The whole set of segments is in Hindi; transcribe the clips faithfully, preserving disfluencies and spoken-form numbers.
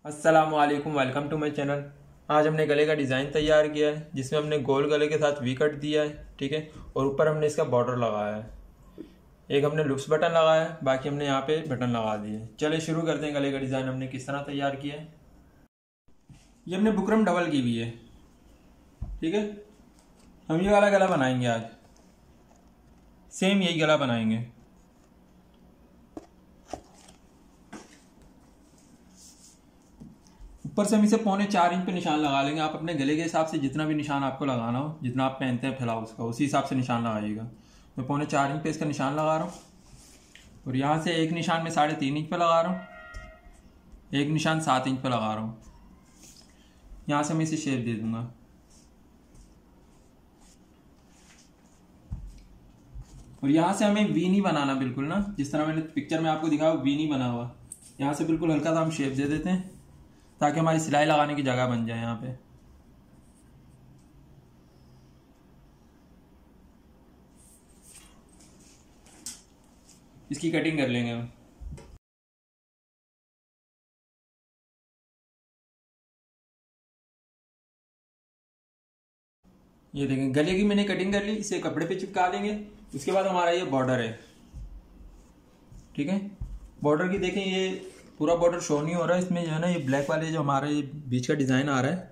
अस्सलामुअलैकुम, वेलकम टू माय चैनल। आज हमने गले का डिज़ाइन तैयार किया है जिसमें हमने गोल गले के साथ वी कट दिया है, ठीक है। और ऊपर हमने इसका बॉर्डर लगाया है। एक हमने लुप्स बटन लगाया है, बाकी हमने यहाँ पे बटन लगा दिए। चलिए शुरू करते हैं गले का डिज़ाइन हमने किस तरह तैयार किया है। ये हमने बुकरम डबल की हुई है, ठीक है। हम ये वाला गला बनाएंगे आज, सेम यही गला बनाएंगे। ऊपर से हम इसे पौने चार इंच पे निशान लगा लेंगे। आप अपने गले के हिसाब से जितना भी निशान आपको लगाना हो, जितना आप पहनते हैं फैलाव उसका, उसी हिसाब से निशान लगाइएगा। मैं पौने चार इंच पे इसका निशान लगा रहा हूँ। और यहाँ से एक निशान में साढ़े तीन इंच पे लगा रहा हूँ, एक निशान सात इंच पे लगा रहा हूँ। यहाँ से मैं इसे शेप दे दूंगा। और यहाँ से हमें वी नहीं बनाना बिल्कुल ना, जिस तरह मैंने पिक्चर में आपको दिखाया वी नहीं बना हुआ। यहाँ से बिल्कुल हल्का सा हम शेप दे देते हैं ताकि हमारी सिलाई लगाने की जगह बन जाए। यहाँ पे इसकी कटिंग कर लेंगे हम। ये देखें, गले की मैंने कटिंग कर ली, इसे कपड़े पे चिपका लेंगे। उसके बाद हमारा ये बॉर्डर है, ठीक है। बॉर्डर की देखें, ये पूरा बॉर्डर शो नहीं हो रहा है इसमें, जो है ना, ये ब्लैक वाले जो हमारा ये बीच का डिज़ाइन आ रहा है,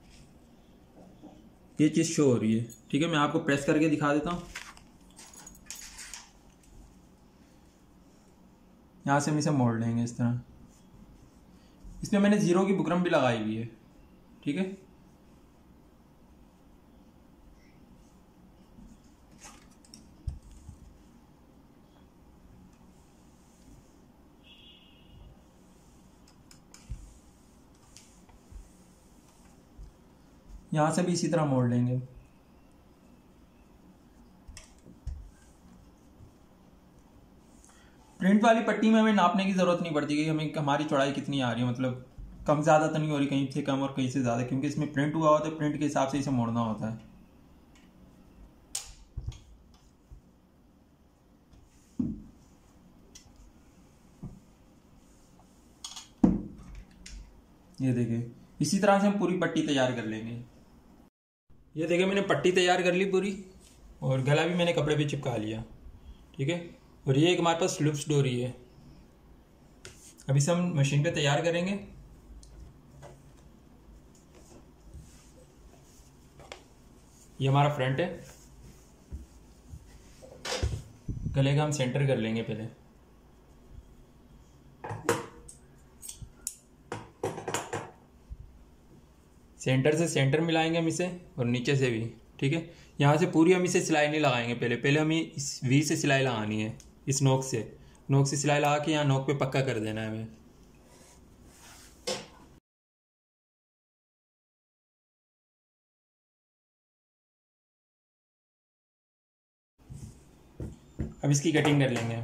ये चीज़ शो हो रही है, ठीक है। मैं आपको प्रेस करके दिखा देता हूँ। यहाँ से हम इसे मोड़ लेंगे इस तरह। इसमें मैंने ज़ीरो की बुकरम भी लगाई हुई है, ठीक है। यहाँ से भी इसी तरह मोड़ लेंगे। प्रिंट वाली पट्टी में हमें नापने की ज़रूरत नहीं पड़ती कि हमें हमारी चौड़ाई कितनी आ रही है, मतलब कम ज़्यादा तो नहीं हो रही, कहीं से कम और कहीं से ज़्यादा, क्योंकि इसमें प्रिंट हुआ होता है। प्रिंट के हिसाब से इसे मोड़ना होता है। ये देखिए, इसी तरह से हम पूरी पट्टी तैयार कर लेंगे। ये देखिए, मैंने पट्टी तैयार कर ली पूरी, और गला भी मैंने कपड़े पे चिपका लिया, ठीक है। और ये एक हमारे पास लुप्स डोरी है। अब इसे हम मशीन पे तैयार करेंगे। ये हमारा फ्रंट है। गले का हम सेंटर कर लेंगे पहले। सेंटर से सेंटर मिलाएंगे हम इसे, और नीचे से भी, ठीक है। यहाँ से पूरी हम इसे सिलाई नहीं लगाएंगे, पहले पहले हमें इस वी से सिलाई लगानी है, इस नोक से नोक से सिलाई लगा के यहाँ नोक पे पक्का कर देना है हमें। अब इसकी कटिंग कर लेंगे।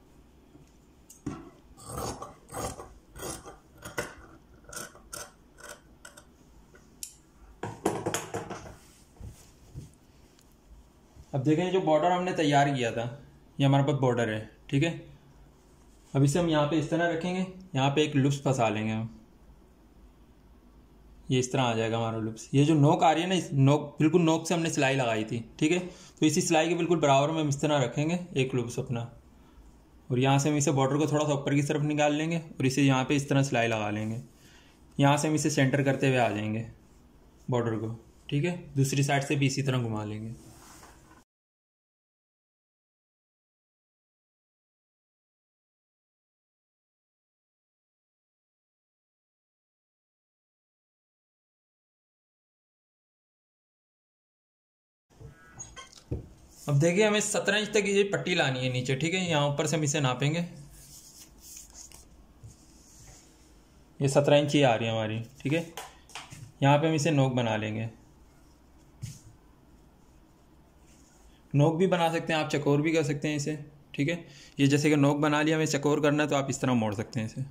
अब देखें, जो बॉर्डर हमने तैयार किया था, ये हमारे पास बॉर्डर है, ठीक है। अब इसे हम यहाँ पे इस तरह रखेंगे। यहाँ पे एक लुप्स फंसा लेंगे हम। ये इस तरह आ जाएगा हमारा लुप्स। ये जो नोक आ रही है ना, इस नोक बिल्कुल नोक से हमने सिलाई लगाई थी, ठीक है। तो इसी सिलाई के बिल्कुल बराबर में हम इस तरह रखेंगे एक लुप्स अपना। और यहाँ से हम इसे बॉर्डर को थोड़ा सा ऊपर की तरफ निकाल लेंगे और इसे यहाँ पे इस तरह सिलाई लगा लेंगे। यहाँ से हम इसे सेंटर करते हुए आ जाएंगे बॉर्डर को, ठीक है। दूसरी साइड से भी इसी तरह घुमा लेंगे। अब देखिए, हमें सत्रह इंच तक ये पट्टी लानी है नीचे, ठीक है। यहाँ ऊपर से हम इसे नापेंगे। ये सत्रह इंच ही आ रही है हमारी, ठीक है। यहाँ पे हम इसे नोक बना लेंगे। नोक भी बना सकते हैं आप, चकोर भी कर सकते हैं इसे, ठीक है। ये जैसे कि नोक बना लिया, हमें चकोर करना है तो आप इस तरह मोड़ सकते हैं इसे।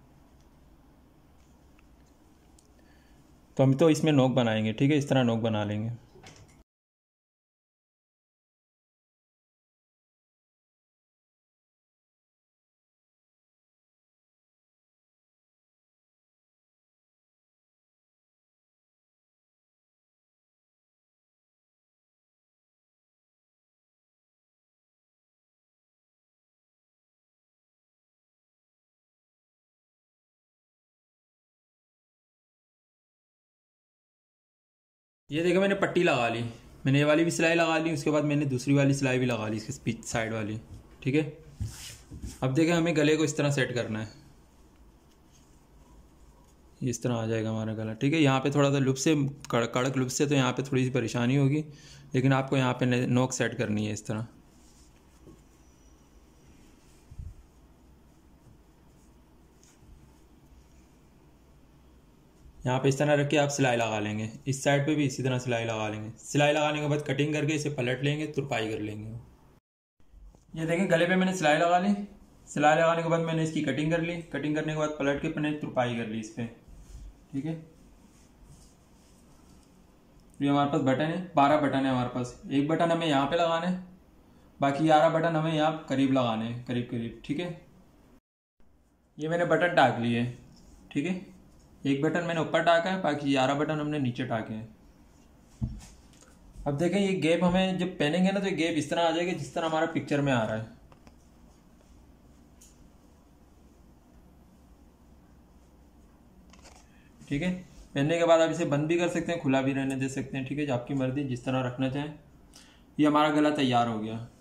तो हम तो इसमें नोक बनाएंगे, ठीक है। इस तरह नोक बना लेंगे। ये देखो मैंने पट्टी लगा ली, मैंने ये वाली भी सिलाई लगा ली, उसके बाद मैंने दूसरी वाली सिलाई भी लगा ली इसके पीछे साइड वाली। ठीक है, अब देखें हमें गले को इस तरह सेट करना है, इस तरह आ जाएगा हमारा गला। ठीक है, यहाँ पे थोड़ा सा लुप से कड़क कड़क लुप से तो यहाँ पे थोड़ी सी परेशानी होगी, लेकिन आपको यहाँ पे नोक सेट करनी है इस तरह। यहाँ पे इस तरह रख के आप सिलाई लगा लेंगे, इस साइड पे भी इसी तरह सिलाई लगा लेंगे। सिलाई लगाने के बाद कटिंग करके इसे पलट लेंगे, तुरपाई कर लेंगे। ये देखें गले पे मैंने सिलाई लगा ली, सिलाई लगाने के बाद मैंने इसकी कटिंग कर ली, कटिंग करने के बाद पलट के मैंने तुरपाई कर ली इस पर। ठीक है, ये हमारे पास बटन है, बारह बटन है हमारे पास। एक बटन हमें यहाँ पे लगाना है, बाकी ग्यारह बटन हमें यहाँ करीब लगाने हैं, करीब करीब। ठीक है, ये मैंने बटन टाक लिए। ठीक है, एक बटन मैंने ऊपर टाका है, बाकी ग्यारह बटन हमने नीचे टाके हैं। अब देखें ये गैप हमें जब पहनेंगे ना तो ये गैप इस तरह आ जाएगा जिस तरह हमारा पिक्चर में आ रहा है। ठीक है, पहनने के बाद आप इसे बंद भी कर सकते हैं, खुला भी रहने दे सकते हैं। ठीक है, जो आपकी मर्जी, जिस तरह रखना चाहें। ये हमारा गला तैयार हो गया।